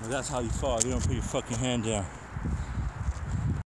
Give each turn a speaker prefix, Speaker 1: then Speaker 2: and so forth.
Speaker 1: Well, that's how you fall. You don't put your fucking hand down.